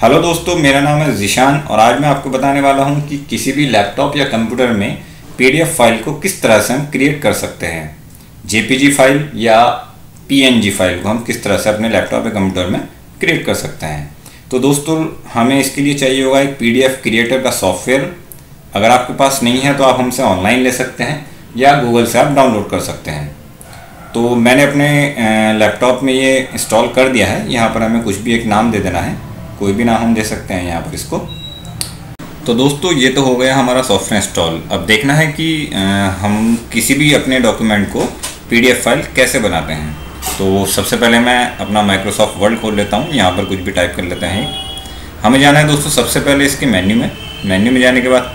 Hello दोस्तों, मेरा नाम है ज़ीशान और आज मैं आपको बताने वाला हूं कि किसी भी लैपटॉप या कंप्यूटर में पीडीएफ फाइल को किस तरह से हम क्रिएट कर सकते हैं। जेपीजी फाइल या पीएनजी फाइल को हम किस तरह से अपने लैपटॉप या कंप्यूटर में क्रिएट कर सकते हैं। तो दोस्तों, हमें इसके लिए चाहिए होगा एक पीडीएफ क्रिएटर का सॉफ्टवेयर। अगर आपके पास नहीं है तो आप हमसे ऑनलाइन ले सकते हैं या गूगल से आप डाउनलोड कर सकते हैं। तो मैंने अपने लैपटॉप में ये इंस्टॉल कर दिया है। यहाँ पर हमें कुछ भी एक नाम दे देना है, कोई भी नाम हम दे सकते हैं यहाँ पर इसको। तो दोस्तों, ये तो हो गया हमारा सॉफ्टवेयर इंस्टॉल। अब देखना है कि हम किसी भी अपने डॉक्यूमेंट को पीडीएफ फाइल कैसे बनाते हैं। तो सबसे पहले मैं अपना माइक्रोसॉफ्ट वर्ड खोल लेता हूँ। यहाँ पर कुछ भी टाइप कर लेते हैं। हमें जाना है दोस्तों सबसे पहले इसके मेन्यू में जाने के बाद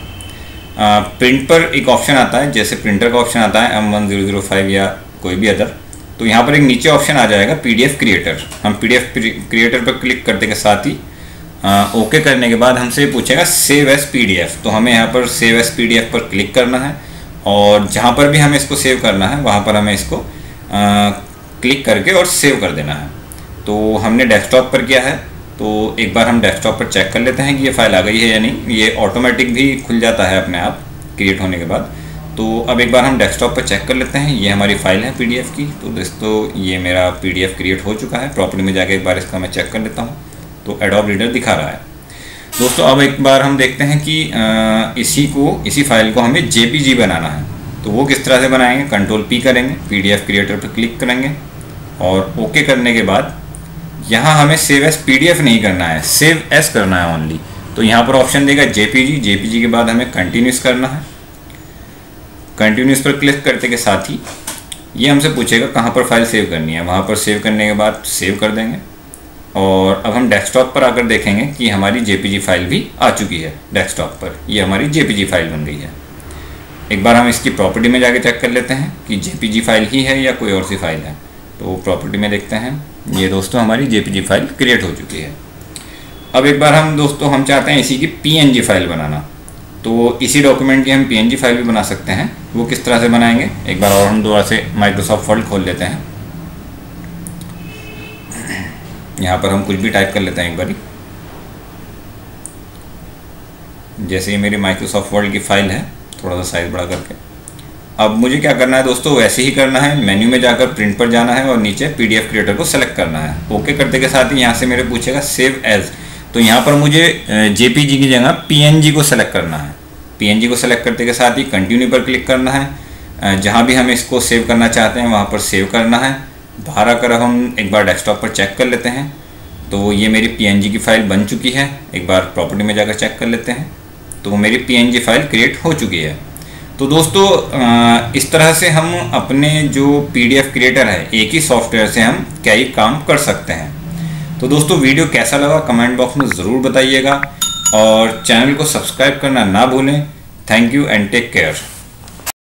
प्रिंट पर एक ऑप्शन आता है, जैसे प्रिंटर का ऑप्शन आता है M1005 या कोई भी अदर। तो यहाँ पर एक नीचे ऑप्शन आ जाएगा पीडीएफ क्रिएटर। हम पीडीएफ क्रिएटर पर क्लिक करने के साथ ही ओके करने के बाद हमसे पूछेगा सेव एज पीडीएफ। तो हमें यहाँ पर सेव एज पीडीएफ पर क्लिक करना है और जहाँ पर भी हमें इसको सेव करना है वहाँ पर हमें इसको क्लिक करके और सेव कर देना है। तो हमने डेस्कटॉप पर किया है, तो एक बार हम डेस्कटॉप पर चेक कर लेते हैं कि ये फाइल आ गई है या नहीं। ये ऑटोमेटिक भी खुल जाता है अपने आप क्रिएट होने के बाद। तो अब एक बार हम डेस्कटॉप पर चेक कर लेते हैं। ये हमारी फाइल है पीडीएफ की। तो दोस्तों, ये मेरा पीडीएफ क्रिएट हो चुका है। प्रॉपर्टी में जाके एक बार इसका मैं चेक कर लेता हूँ। तो एडोब रीडर दिखा रहा है। दोस्तों, अब एक बार हम देखते हैं कि इसी फाइल को हमें जेपीजी बनाना है। तो वो किस तरह से बनाएंगे। Ctrl+P करेंगे, पीडीएफ क्रिएटर पर क्लिक करेंगे और ओके करने के बाद यहाँ हमें सेव एज पीडीएफ नहीं करना है, सेव एज करना है ओनली। तो यहाँ पर ऑप्शन देगा जेपीजी के बाद हमें कंटिन्यूस करना है। कंटिन्यूस पर क्लिक करते के साथ ही ये हमसे पूछेगा कहाँ पर फाइल सेव करनी है। वहाँ पर सेव करने के बाद सेव कर देंगे और अब हम डेस्कटॉप पर आकर देखेंगे कि हमारी जेपीजी फाइल भी आ चुकी है। डेस्कटॉप पर ये हमारी जेपीजी फाइल बन गई है। एक बार हम इसकी प्रॉपर्टी में जाके चेक कर लेते हैं कि जेपीजी फाइल ही है या कोई और सी फाइल है। तो प्रॉपर्टी में देखते हैं, ये दोस्तों हमारी जेपीजी फाइल क्रिएट हो चुकी है। अब एक बार हम चाहते हैं इसी की पीएनजी फाइल बनाना। तो इसी डॉक्यूमेंट की हम पीएनजी फाइल भी बना सकते हैं। वो किस तरह से बनाएंगे, एक बार और हम दोबारा से माइक्रोसॉफ्ट वर्ड खोल लेते हैं। यहाँ पर हम कुछ भी टाइप कर लेते हैं एक बारी। जैसे ही मेरी माइक्रोसॉफ्ट वर्ड की फाइल है, थोड़ा सा साइज बड़ा करके। अब मुझे क्या करना है दोस्तों, वैसे ही करना है। मेन्यू में जाकर प्रिंट पर जाना है और नीचे पीडीएफ क्रिएटर को सेलेक्ट करना है। ओके करते के साथ ही यहाँ से मेरे पूछेगा सेव एज। तो यहाँ पर मुझे जेपीजी की जगह पीएनजी को सेलेक्ट करना है। पीएनजी को सेलेक्ट करते के साथ ही कंटिन्यू पर क्लिक करना है। जहाँ भी हम इसको सेव करना चाहते हैं वहाँ पर सेव करना है। बाहर आकर हम एक बार डेस्कटॉप पर चेक कर लेते हैं। तो ये मेरी पीएनजी की फाइल बन चुकी है। एक बार प्रॉपर्टी में जाकर चेक कर लेते हैं। तो मेरी पीएनजी फाइल क्रिएट हो चुकी है। तो दोस्तों, इस तरह से हम अपने जो पीडीएफ क्रिएटर है, एक ही सॉफ्टवेयर से हम कई काम कर सकते हैं। तो दोस्तों, वीडियो कैसा लगा कमेंट बॉक्स में ज़रूर बताइएगा और चैनल को सब्सक्राइब करना ना भूलें। Thank you and take care.